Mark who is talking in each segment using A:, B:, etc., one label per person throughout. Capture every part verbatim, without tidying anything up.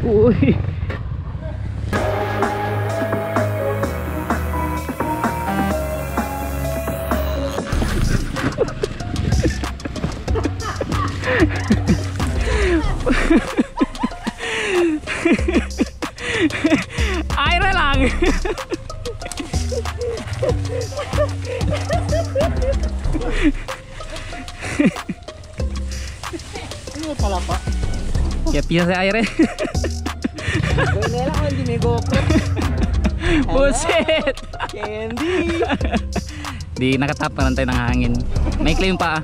A: Wih. Airnya lang.
B: Ini pala pak.
A: Ya pisah saya airnya.
B: Ini lang ang ginigopro.
A: Buset.
B: Candy.
A: Di nakatap ka tayo ng hangin. May claim pa.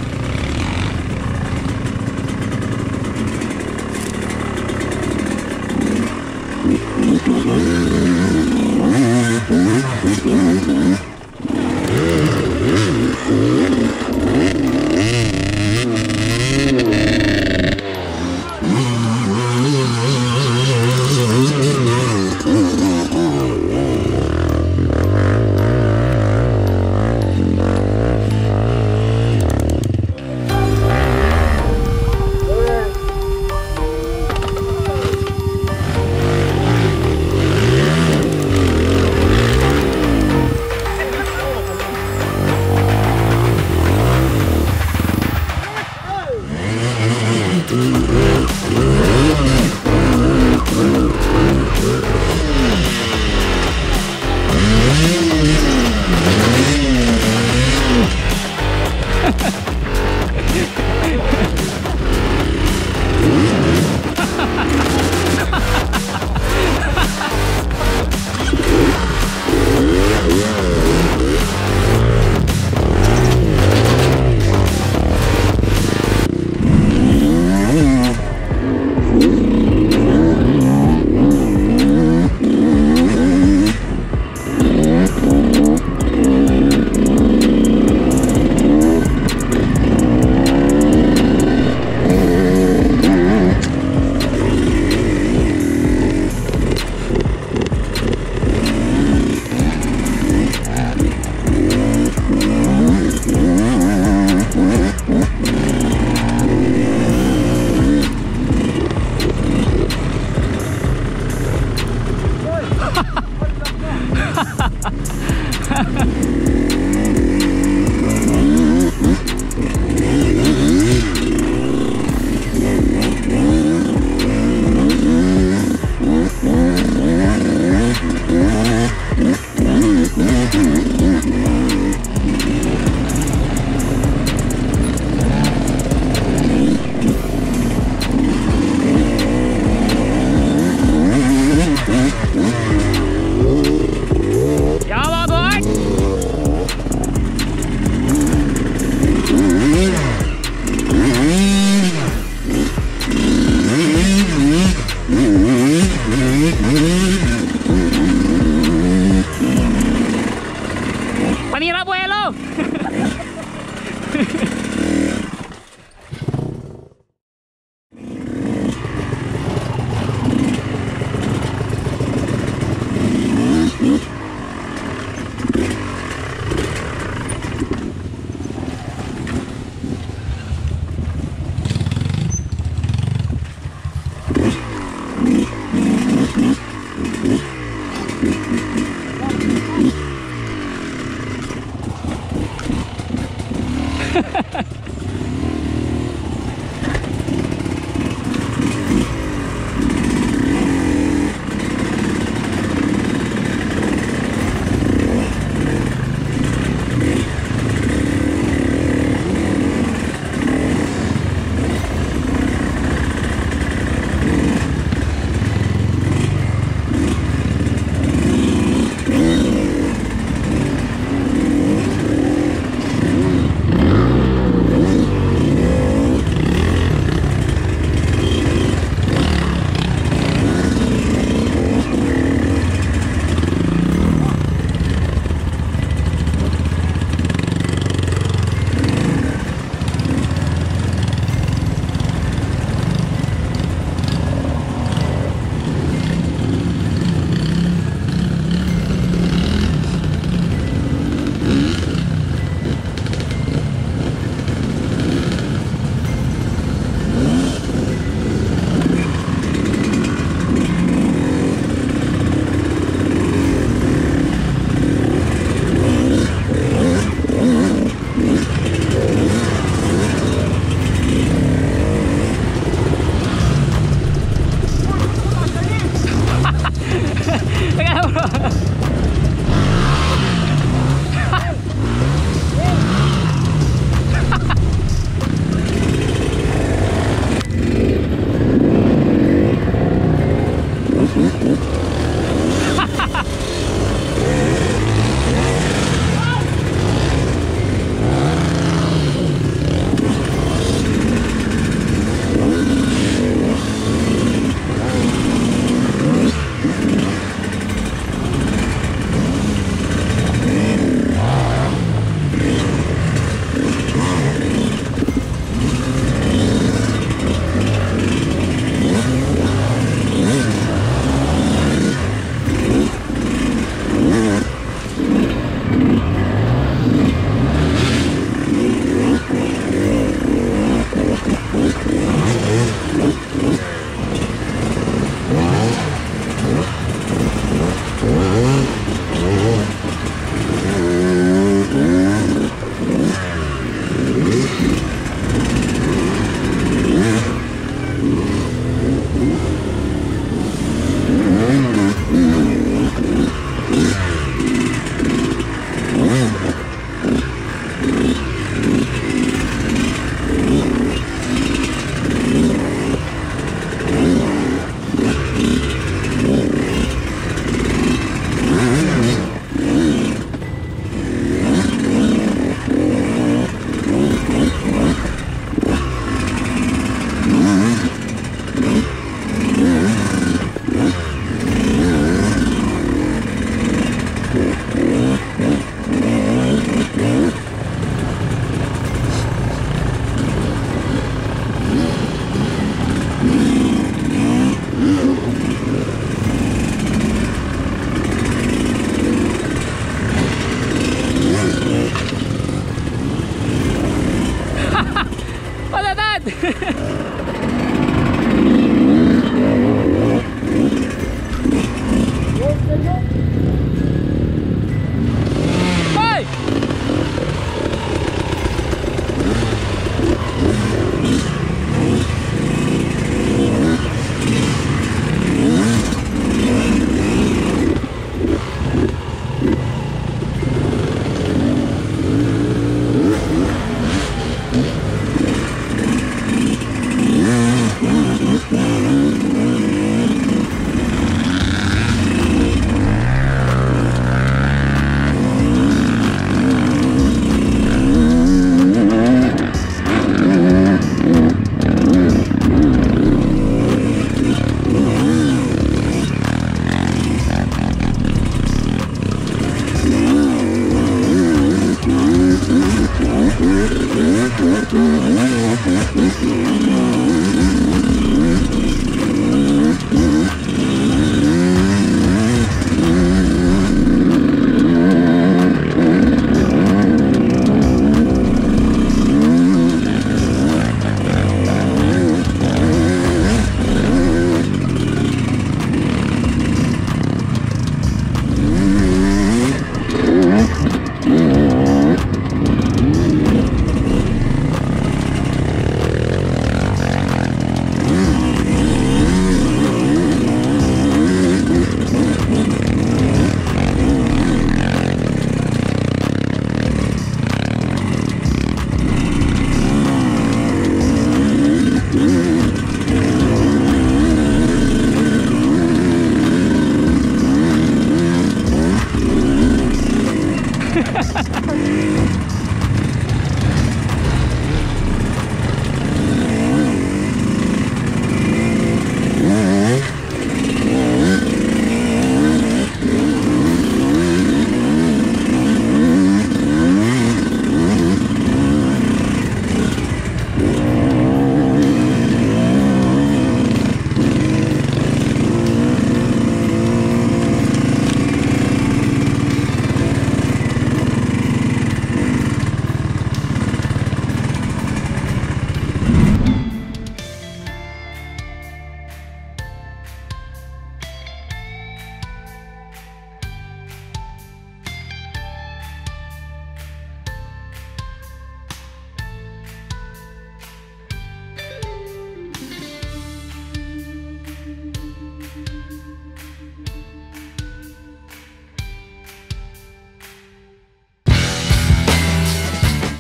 A: Panira buelo.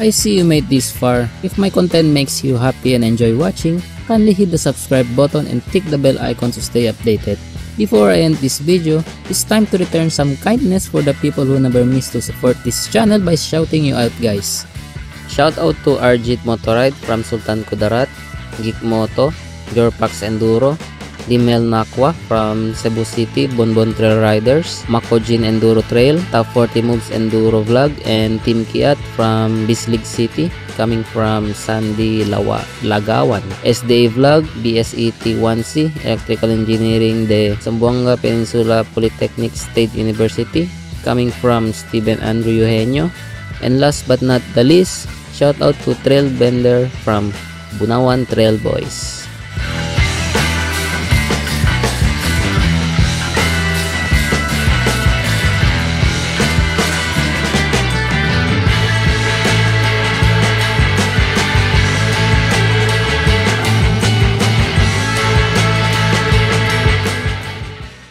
C: I see you made this far. If my content makes you happy and enjoy watching, kindly hit the subscribe button and tick the bell icon to stay updated. Before I end this video, it's time to return some kindness for the people who never miss to support this channel by shouting you out, guys. Shout out to Arjit Motorride from Sultan Kudarat, Geek Moto, Jorpax Enduro, Dimel Nakwa from Cebu City, Bonbon Trail Riders, Makojin Enduro Trail, Top forty Moves Enduro Vlog, and Team Kiat from Bislig City, coming from Sandy Lawa, Lagawan, S D A Vlog, B S E T one C, Electrical Engineering de Zamboanga Peninsula Polytechnic State University, coming from Steven Andrew Eugenio, and last but not the least, shout out to Trail Bender from Bunawan Trail Boys.